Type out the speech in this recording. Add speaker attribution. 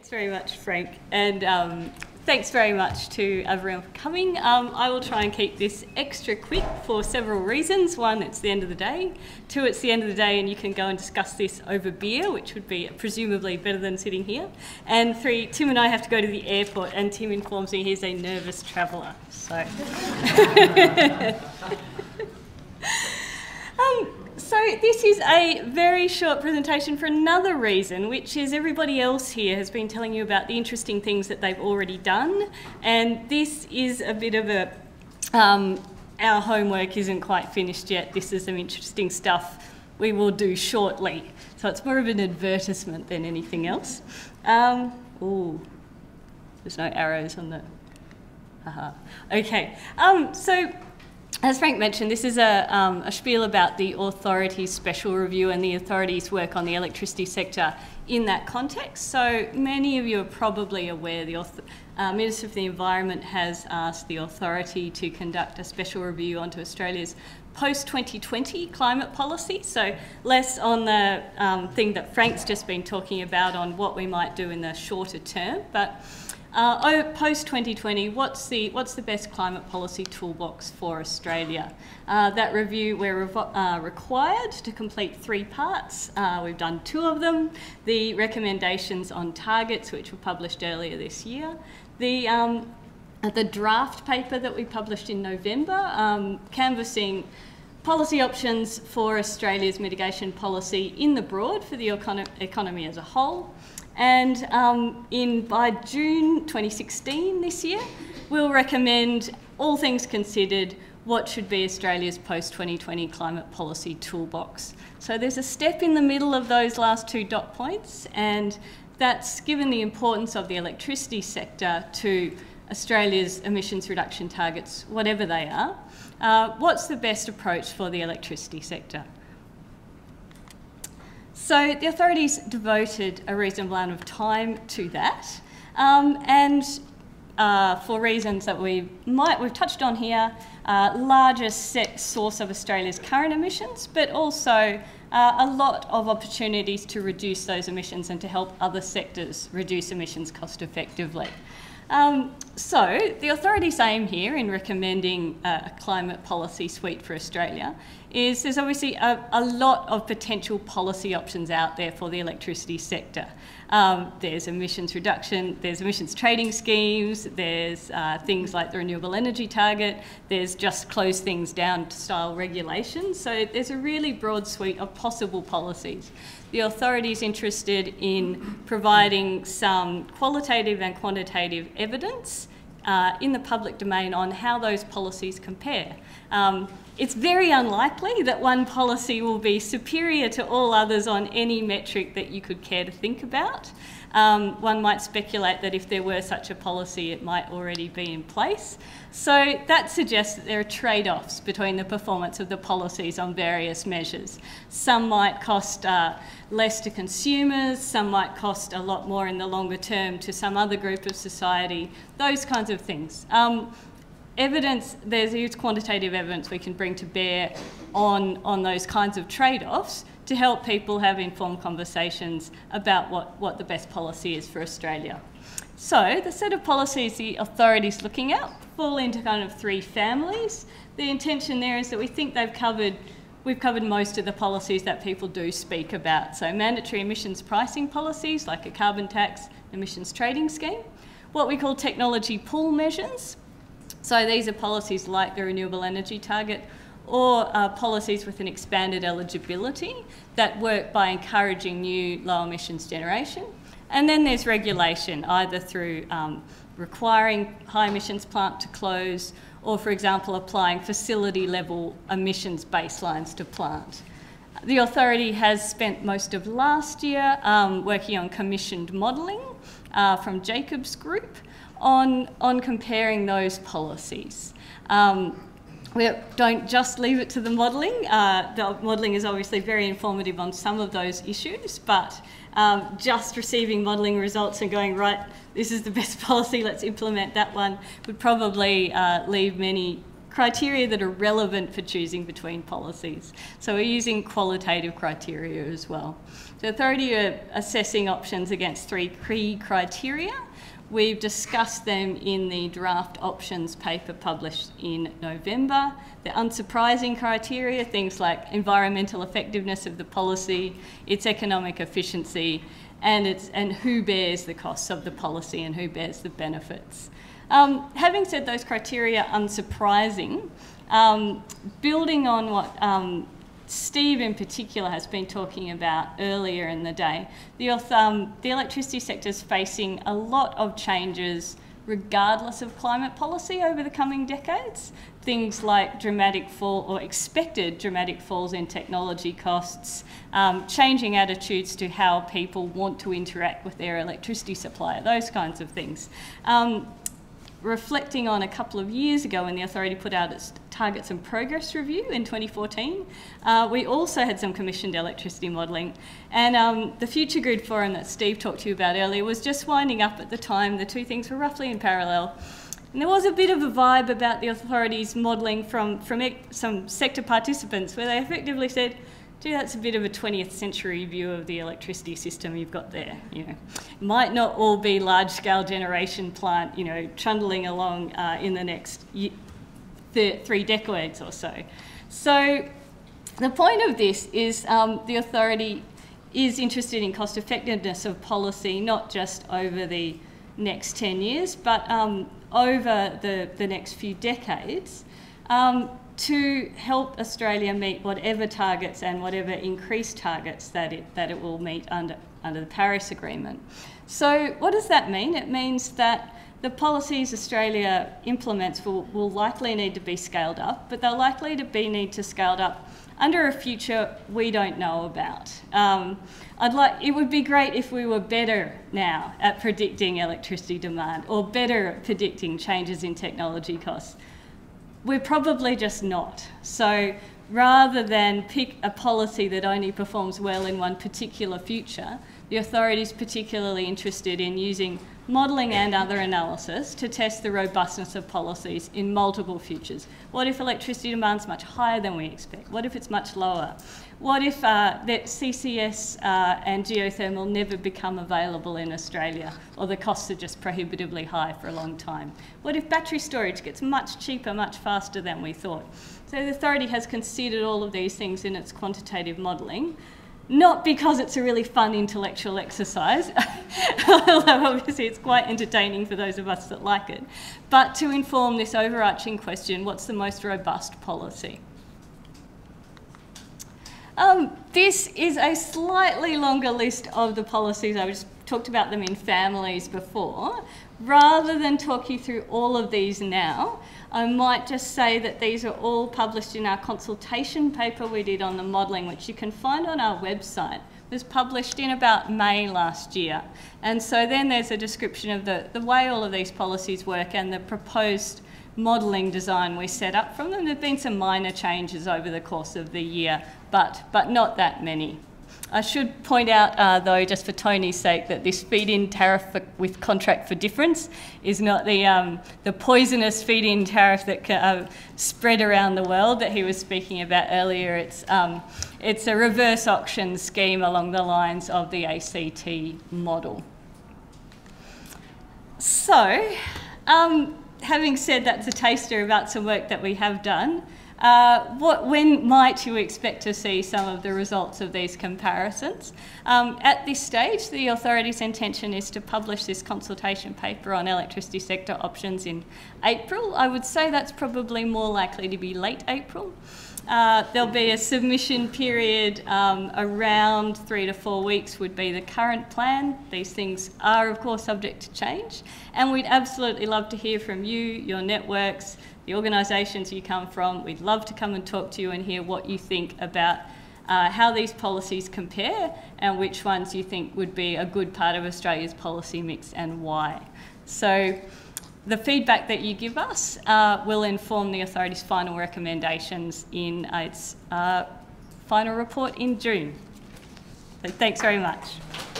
Speaker 1: Thanks very much, Frank, and thanks very much to everyone for coming. I will try and keep this extra quick for several reasons. One, it's the end of the day. Two, it's the end of the day and you can go and discuss this over beer, which would be presumably better than sitting here. And three, Tim and I have to go to the airport, and Tim informs me he's a nervous traveller. So. So this is a very short presentation for another reason, which is everybody else here has been telling you about the interesting things that they've already done, and this is a bit of a, our homework isn't quite finished yet. This is some interesting stuff we will do shortly. So it's more of an advertisement than anything else. Ooh, there's no arrows on the, Okay, so as Frank mentioned, this is a spiel about the authority's special review and the authority's work on the electricity sector in that context. So many of you are probably aware the Minister for the Environment has asked the authority to conduct a special review onto Australia's post-2020 climate policy. So less on the thing that Frank's just been talking about on what we might do in the shorter term, but post-2020, what's the best climate policy toolbox for Australia? That review, we're required to complete 3 parts. We've done 2 of them. The recommendations on targets, which were published earlier this year. The draft paper that we published in November, canvassing policy options for Australia's mitigation policy in the broad for the economy as a whole. And by June 2016 this year, we'll recommend, all things considered, what should be Australia's post-2020 climate policy toolbox. So there's a step in the middle of those last 2 dot points, and that's given the importance of the electricity sector to Australia's emissions reduction targets, whatever they are. What's the best approach for the electricity sector? So the authorities devoted a reasonable amount of time to that, and for reasons that we've touched on here, largest source of Australia's current emissions, but also a lot of opportunities to reduce those emissions and to help other sectors reduce emissions cost effectively. So the authority's aim here in recommending a climate policy suite for Australia is there's obviously a lot of potential policy options out there for the electricity sector. There's emissions reduction, there's emissions trading schemes, there's things like the renewable energy target, there's just close things down style regulations. So there's a really broad suite of possible policies. The authority is interested in providing some qualitative and quantitative evidence in the public domain on how those policies compare. It's very unlikely that one policy will be superior to all others on any metric that you could care to think about. One might speculate that if there were such a policy, it might already be in place. So that suggests that there are trade-offs between the performance of the policies on various measures. Some might cost less to consumers, some might cost a lot more in the longer term to some other group of society, those kinds of things. Evidence, there's huge quantitative evidence we can bring to bear on those kinds of trade-offs to help people have informed conversations about what the best policy is for Australia. So the set of policies the authority's looking at fall into kind of 3 families. The intention there is that we think we've covered most of the policies that people do speak about. So mandatory emissions pricing policies like a carbon tax, emissions trading scheme, what we call technology pull measures. So these are policies like the renewable energy target, or policies with an expanded eligibility that work by encouraging new low emissions generation. And then there's regulation, either through requiring high emissions plant to close, or for example applying facility level emissions baselines to plant. The authority has spent most of last year working on commissioned modelling from Jacobs Group on comparing those policies. We don't just leave it to the modelling. The modelling is obviously very informative on some of those issues, but just receiving modelling results and going, right, this is the best policy, let's implement that one, would probably leave many criteria that are relevant for choosing between policies. So we're using qualitative criteria as well. The authority are assessing options against 3 key criteria. We've discussed them in the draft options paper published in November. The unsurprising criteria, things like environmental effectiveness of the policy, its economic efficiency, and who bears the costs of the policy and who bears the benefits. Having said those criteria unsurprising, building on what Steve in particular has been talking about earlier in the day, the electricity sector is facing a lot of changes regardless of climate policy over the coming decades. Things like dramatic fall or expected dramatic falls in technology costs, changing attitudes to how people want to interact with their electricity supplier, those kinds of things. Reflecting on a couple of years ago when the authority put out its Targets and Progress Review in 2014, we also had some commissioned electricity modelling, and the Future Grid Forum that Steve talked to you about earlier was just winding up at the time. The two things were roughly in parallel, and there was a bit of a vibe about the authority's modelling from some sector participants where they effectively said, gee, that's a bit of a 20th century view of the electricity system you've got there. You know, it might not all be large-scale generation plant, you know, trundling along in the next 3 decades or so. So the point of this is the authority is interested in cost effectiveness of policy, not just over the next 10 years, but over the next few decades. To help Australia meet whatever targets and whatever increased targets that it will meet under the Paris Agreement. So what does that mean? It means that the policies Australia implements will likely need to be scaled up, but they're likely to need to scaled up under a future we don't know about. It would be great if we were better now at predicting electricity demand or better at predicting changes in technology costs. We're probably just not. So rather than pick a policy that only performs well in one particular future, the authority is particularly interested in using modelling and other analysis to test the robustness of policies in multiple futures. What if electricity demand's much higher than we expect? What if it's much lower? What if that CCS and geothermal never become available in Australia, or the costs are just prohibitively high for a long time? What if battery storage gets much cheaper, much faster than we thought? So the authority has considered all of these things in its quantitative modelling, not because it's a really fun intellectual exercise, although obviously it's quite entertaining for those of us that like it, but to inform this overarching question, what's the most robust policy? This is a slightly longer list of the policies. I just talked about them in families before. Rather than talk you through all of these now, I might just say that these are all published in our consultation paper we did on the modelling, which you can find on our website. It was published in about May last year. And so then there's a description of the way all of these policies work and the proposed modelling design we set up from them. There have been some minor changes over the course of the year, but not that many. I should point out, though, just for Tony's sake, that this feed-in tariff with contract for difference is not the poisonous feed-in tariff that spread around the world that he was speaking about earlier. It's a reverse auction scheme along the lines of the ACT model. So, having said that's a taster about some work that we have done, when might you expect to see some of the results of these comparisons? At this stage, the authority's intention is to publish this consultation paper on electricity sector options in April. I would say that's probably more likely to be late April. There'll be a submission period around 3 to 4 weeks would be the current plan. These things are, of course, subject to change. And we'd absolutely love to hear from you, your networks, the organisations you come from. We'd love to come and talk to you and hear what you think about how these policies compare and which ones you think would be a good part of Australia's policy mix and why. So the feedback that you give us will inform the authority's final recommendations in its final report in June. So thanks very much.